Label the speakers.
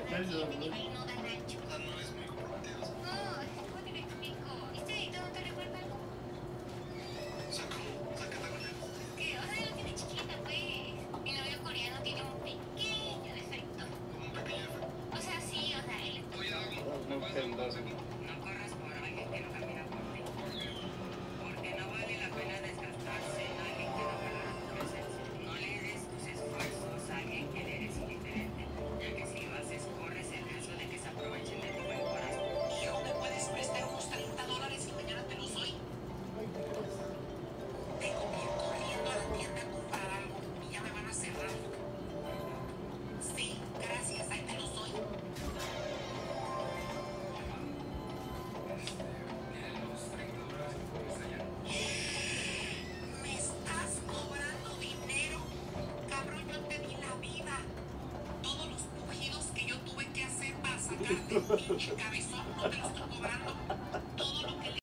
Speaker 1: Eso, ¿no?
Speaker 2: animal no dan ancho.
Speaker 3: O sea, no es muy fuerte, o sea,
Speaker 2: ¿Cómo te lo explico? ¿Este dedito no te recuerda algo?
Speaker 3: o sea, ¿cómo? O sea, ¿qué te refieres?
Speaker 2: Que, o sea, lo tiene chiquita, pues. Mi novio coreano tiene un pequeño defecto.
Speaker 3: Como un pequeño efecto.
Speaker 2: O sea, sí, o sea, él...
Speaker 3: Oye, Dago,
Speaker 1: No,
Speaker 3: ¿me puedes dar un
Speaker 1: perdón.
Speaker 3: consejo?
Speaker 4: No corras por alguien que no camina por ti. Porque no vale la pena desgastarse en alguien que no valora tu presencia. No le des tus esfuerzos a alguien que le eres indiferente, ya que si lo haces corres el riesgo de que se aprovechen de tu buen corazón.
Speaker 5: Hijo, ¿me puedes prestar unos $30 y mañana te los doy? Tengo que ir corriendo a la tienda a comprar algo y ya me van a cerrar. Sí, gracias, ahí te los doy. ¿Me estás cobrando dinero? Cabrón, yo te di la vida. Todos los pujidos que yo tuve que hacer para sacarte el pinche cabezón, no te lo estoy cobrando. Todo lo que le